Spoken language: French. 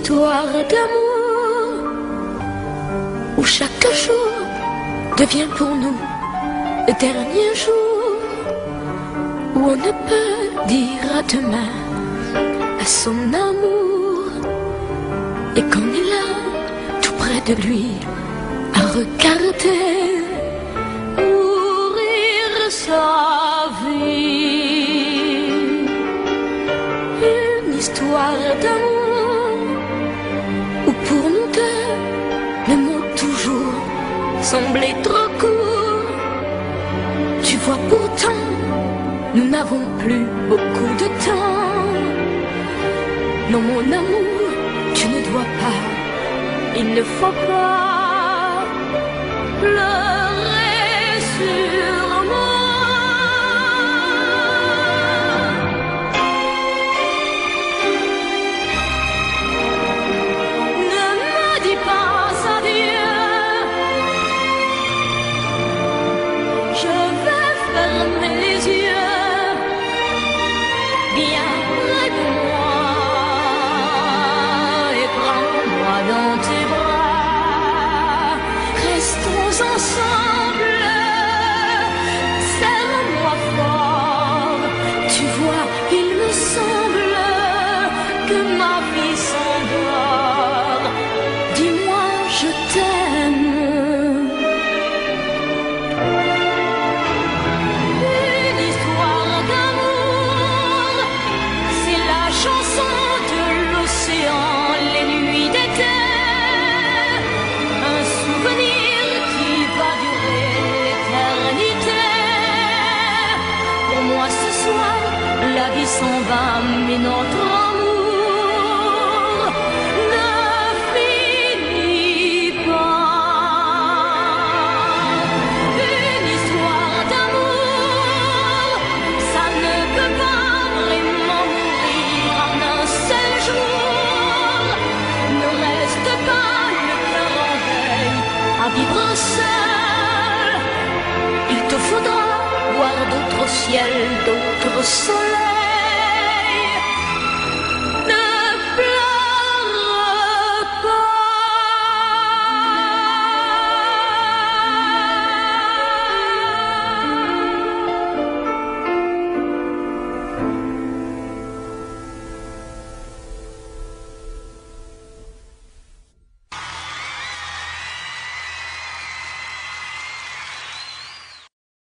histoire d'amour où chaque jour devient pour nous le dernier jour, où on ne peut dire à demain à son amour, et qu'on est là tout près de lui à regarder mourir sa vie. Une histoire d'amour où pour nous deux le mot toujours semblait trop court. Tu vois, pourtant nous n'avons plus beaucoup de temps. Non mon amour, tu ne dois pas, il ne faut pas pleurer sur moi. Ne me dis pas adieu, je vais fermer les yeux. Viens près de moi et prends-moi dans tes bras. Restons ensemble, serre-moi fort. Tu vois, il me semble que ma vie s'endort. Dis-moi, je t'aime. Une histoire d'amour, c'est la chanson de l'océan, les nuits d'été. Un souvenir qui va durer l'éternité. Pour moi ce soir, la vie s'en va, mais notre amour ne finit pas. Une histoire d'amour, ça ne peut pas vraiment mourir en un seul jour. Ne reste pas le cœur en veille à vivre seul. Il te faudra voir d'autres ciels, d'autres soleils.